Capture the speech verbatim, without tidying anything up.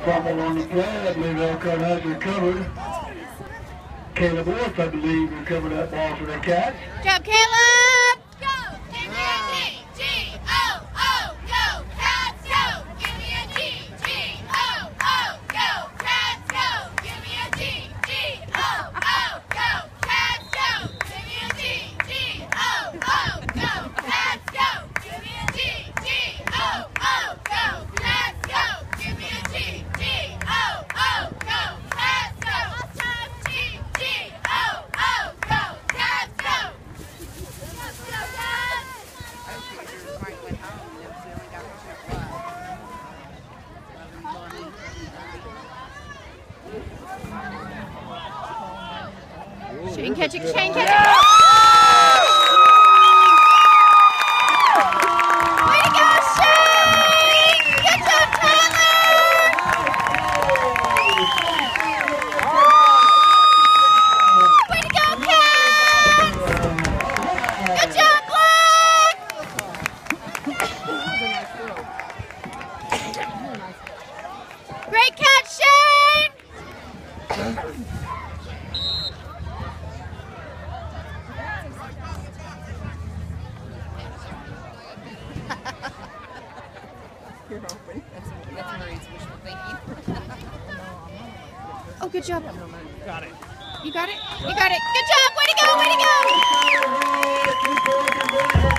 Fumble on the play. I believe Elkhart has recovered. Caleb Wolf, I believe, recovered that ball for the Cats. Good job, Caleb! Go! Give me a G! G! O! O! Go! Cats! Go! Give me a G! G! O! O! Go! Cats! Go! Give me a G! G! O! O! Go! Cats! Go! Give me a G! G! O! O! Go! Cats! Go! Give me a G! G! O! O! Go! Cats! Go! Give me a G! G! O! O! Go! Cats! Go! G! G! O! O! Go! Cats! Go! Let's go, Cats! Shane, catch it, Shane, catch it! Way to go, Shane! Good job, Tyler! Way to go, Cats! Good job, Black! Great catch, Shane! You're hoping. That's, that's Marie's wishful thinking. Oh, good job. Got it. You got it? You got it. Good job. Way to go. Way to go.